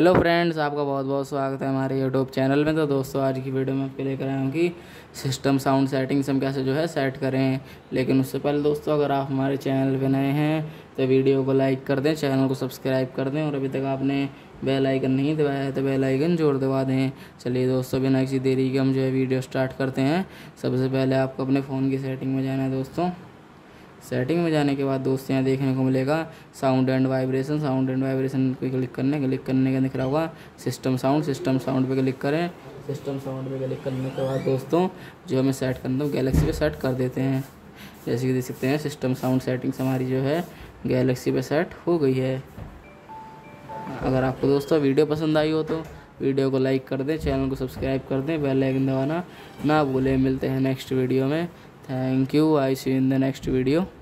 Hello friends, आपका बहुत बहुत स्वागत है हमारे यूट्यूब चैनल में। तो दोस्तों, आज की वीडियो में आपके लेकर आया हूँ कि सिस्टम साउंड सेटिंग्स हम कैसे सेट करें। लेकिन उससे पहले दोस्तों, अगर आप हमारे चैनल पे नए हैं तो वीडियो को लाइक कर दें, चैनल को सब्सक्राइब कर दें और अभी तक आपने बेल आइकन नहीं दबाया है तो बेल आइकन जोड़ दबा दें। चलिए दोस्तों, बिना किसी देरी के हम वीडियो स्टार्ट करते हैं। सबसे पहले आपको अपने फ़ोन की सेटिंग में जाना है दोस्तों। सेटिंग में जाने के बाद दोस्तों, यहाँ देखने को मिलेगा साउंड एंड वाइब्रेशन पे क्लिक करने का दिख रहा होगा सिस्टम साउंड पे क्लिक करें। सिस्टम साउंड पे क्लिक करने के बाद दोस्तों, जो हमें सेट करना है गैलेक्सी पे सेट कर देते हैं। जैसे कि देख सकते हैं, सिस्टम साउंड सेटिंग्स हमारी गैलेक्सी पे सेट हो गई है। अगर आपको दोस्तों वीडियो पसंद आई हो तो वीडियो को लाइक कर दें, चैनल को सब्सक्राइब कर दें, बेल आइकन दबाना ना भूलें। मिलते हैं नेक्स्ट वीडियो में। Thank you. I see you in the next video.